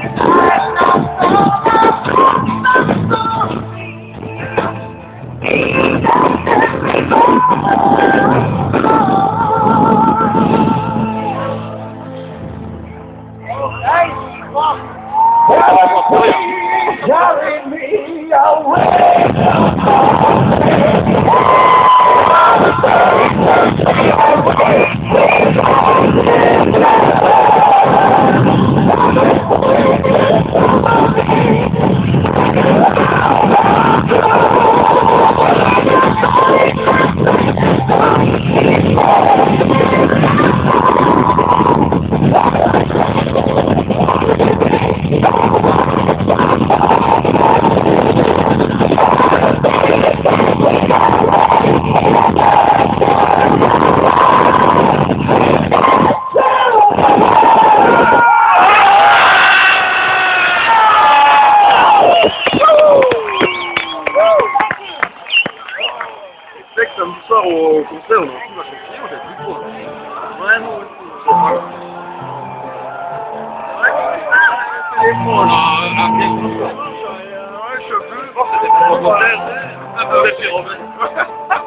Carry me away. C'est que samedi soir au concert, on a tout la chanson, j'ai plus quoi. Ouais, nous aussi. Ouais, cheveux, bon, c'était pas mon modèle, un peu référent.